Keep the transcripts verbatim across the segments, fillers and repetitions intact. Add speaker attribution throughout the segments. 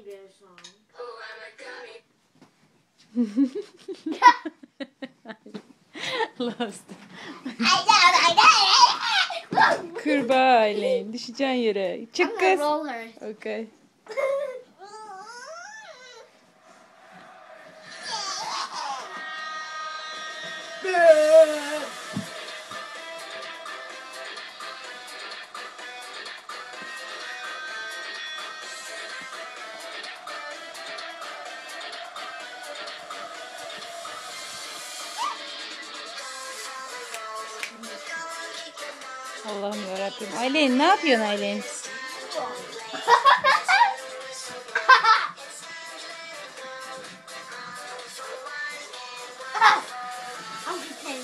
Speaker 1: bear song.
Speaker 2: Lost. Kurbağa Aylin. Düşeceksin yere. Çık
Speaker 1: I'm
Speaker 2: kız.
Speaker 1: gonna roll her.
Speaker 2: Okay. Allah'ım yarabbim. Aylin ne yapıyorsun Aylin?
Speaker 1: I'm pretending.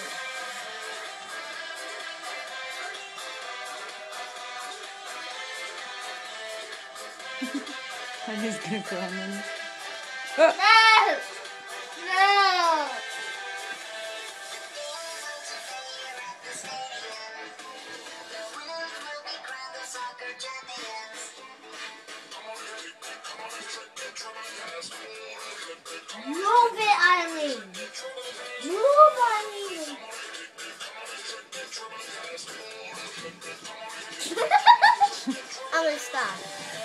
Speaker 2: Ali's gonna go on then.
Speaker 1: No! No! Move it, Eileen. Move, Eileen. I'm gonna stop.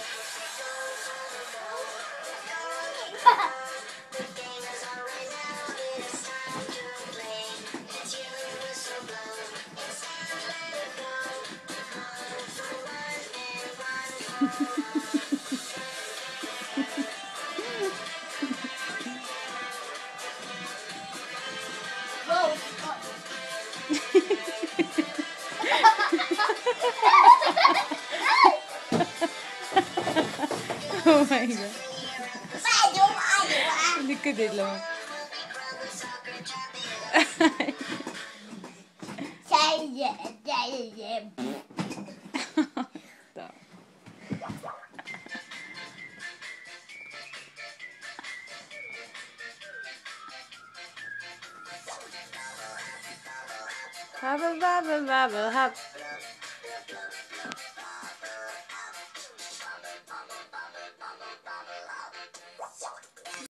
Speaker 2: Oh my god. Dikkat et lan. Tamam. Bubble bubble bubble hop.